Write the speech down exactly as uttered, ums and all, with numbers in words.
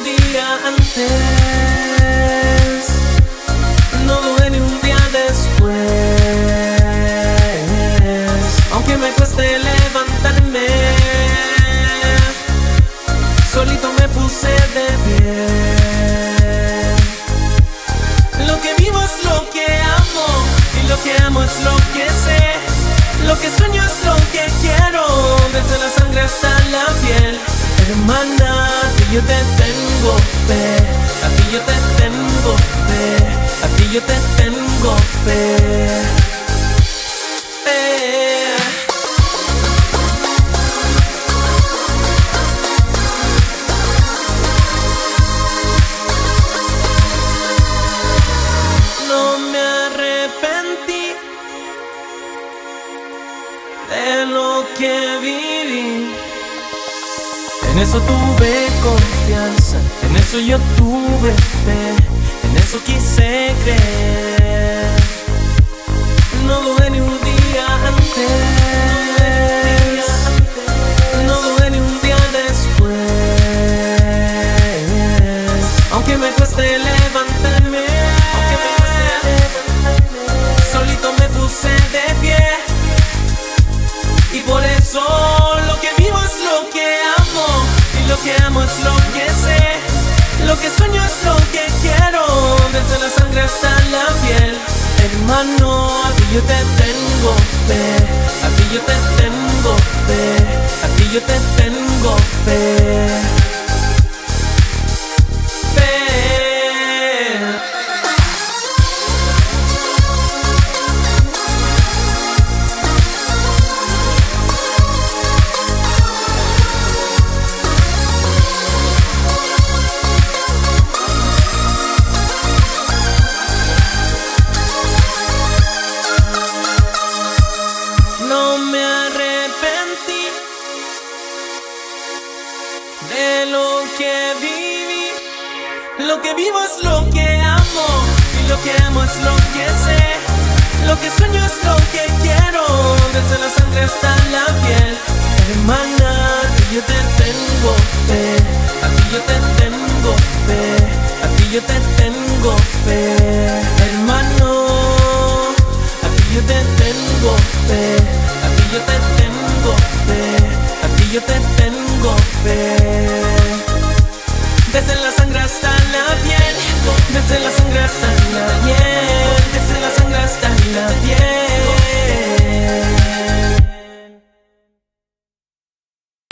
un día antes, no dudé ni un día después. Aunque me cueste levantarme, solito me puse de pie. Lo que vivo es lo que amo, y lo que amo es lo que sé. Lo que sueño es lo que quiero, desde la sangre hasta la piel. Hermana, a ti yo te tengo fe, a ti yo te tengo fe, a ti yo te tengo fe. Fe. No me arrepentí de lo que viví. En eso tuve confianza, en eso yo tuve fe, en eso quise creer. No dudé ni un día antes, no dudé ni un día después. Aunque me cueste levantarme, solito me puse de pie. Y por eso lo que vivo es lo que amo, y lo que amo es lo que sé. Lo que sueño es lo que quiero, desde la sangre hasta la piel. Hermano, a ti yo te tengo fe, a ti yo te tengo fe, a ti yo te tengo fe. No me arrepentí de lo que viví. Lo que vivo es lo que amo, y lo que amo es lo que sé. Lo que sueño es lo que quiero, desde la sangre hasta la piel. Hermana, a ti yo te tengo fe, a ti yo te tengo fe, a ti yo te tengo fe. Hermano, a ti yo te tengo fe, a ti yo te tengo fe, a ti yo te tengo fe. Desde la sangre hasta la piel, desde la sangre hasta la piel.